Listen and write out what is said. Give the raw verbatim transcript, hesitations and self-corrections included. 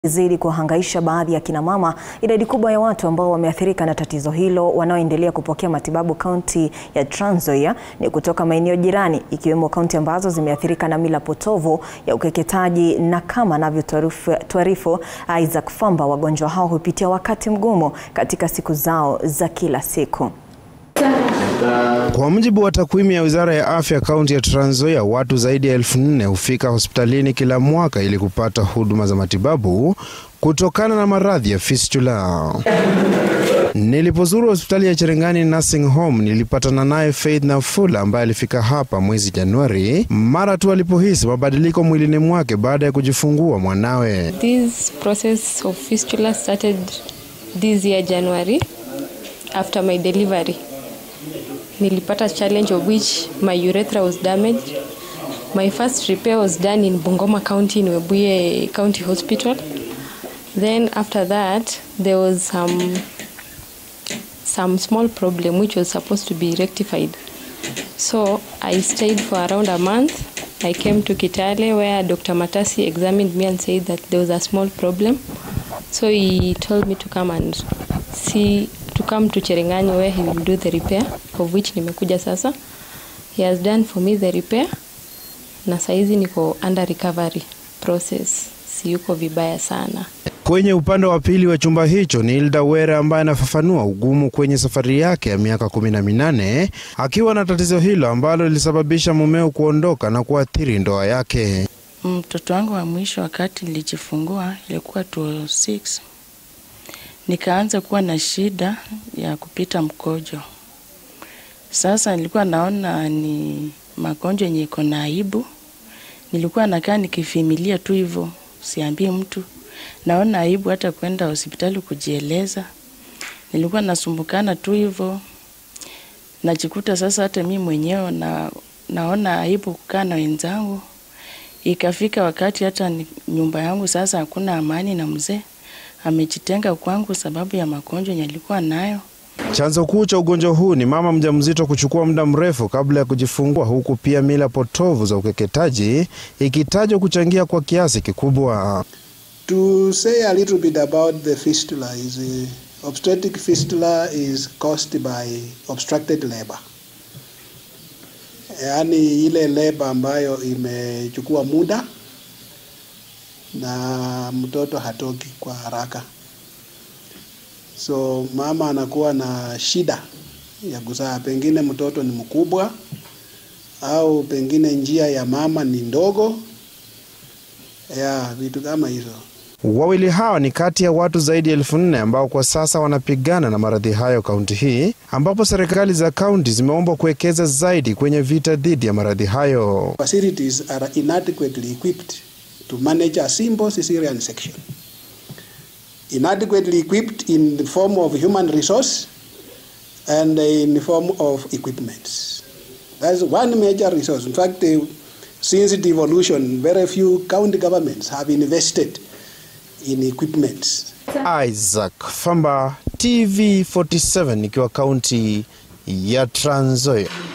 Zidi kuhangaisha baadhi ya kina mama, idadi kubwa ya watu ambao wameathirika na tatizo hilo wanaoendelea kupokea matibabu kaunti ya Trans Nzoia ni kutoka maeneo jirani, ikiwemo kaunti ambazo zimeathirika na mila potovu ya ukeketaji, na kama anavyotuarifu Isaac Famba, wagonjwa hao hupitia wakati mgumu katika siku zao za kila siku. Kwa mujibu wa takwimu ya Wizara ya Afya kaunti ya Trans Nzoia, watu zaidi ya elfu nne hufika hospitalini kila mwaka ili kupata huduma za matibabu kutokana na maradhi ya fistula. Nilipozuru hospitali ya Cherengani Nursing Home, nilipatana naye Faith Nafula ambaye alifika hapa mwezi Januari mara tu alipohisi mabadiliko mwilini mwake baada ya kujifungua mwanawe. This process of fistula started this year January after my delivery. Nilipata challenge of which my urethra was damaged. My first repair was done in Bungoma County in Webuye County Hospital. Then after that, there was some some small problem which was supposed to be rectified. So I stayed for around a month. I came to Kitale where Doctor Matasi examined me and said that there was a small problem. So he told me to come and see to come to Cherengani where he will do the repair, of which nimekuja sasa. He has done for me the repair, na saizi niko under recovery process. Siyuko vibaya sana. Kwenye upande wa pili wa chumba hicho ni Hilda Were ambaye anafafanua ugumu kwenye safari yake ya miaka kumi na minane akiwa na tatizo hilo ambalo lilisababisha mumeo kuondoka na kuathiri ndoa yake. Mtoto wangu wa mwisho wakati nilijifungua ilikuwa elfu mbili na sita. Nikaanza kuwa na shida ya kupita mkojo. Sasa nilikuwa naona ni magonjwa yenye iko na aibu. Nilikuwa nakaa nikifimilia tu hivyo, siambii mtu. Naona aibu hata kwenda hospitali kujieleza. Nilikuwa nasumbukana tu hivyo. Najikuta sasa hata mimi mwenyewe na naona aibu kukaa na wenzangu. Ikafika wakati hata nyumba yangu sasa hakuna amani na mzee. Amejitenga kwangu sababu ya magonjwa nilikuwa nayo. Chanzo kuu cha ugonjwa huu ni mama mjamzito kuchukua muda mrefu kabla ya kujifungua, huku pia mila potovu za ukeketaji ikitajwa kuchangia kwa kiasi kikubwa. To say a little bit about the fistula is uh, obstetric fistula is caused by obstructed labor. Yaani ile labor ambayo imechukua muda na mtoto hatoki kwa haraka. So mama anakuwa na shida ya kuzaa, pengine mtoto ni mkubwa au pengine njia ya mama ni ndogo. Ya vitu kama hizo. Wawili hawa ni kati ya watu zaidi ya elfu nne ambao kwa sasa wanapigana na maradhi hayo kaunti hii, ambapo serikali za kaunti zimeombwa kuwekeza zaidi kwenye vita dhidi ya maradhi hayo. Facilities are inadequately equipped to manage a simple cesarean section. Inadequately equipped in the form of human resource and in the form of equipment. That's one major resource. In fact, uh, since the devolution, very few county governments have invested in equipment. Isaac Famba, T V forty-seven, nikiwa kaunti ya Trans Nzoia.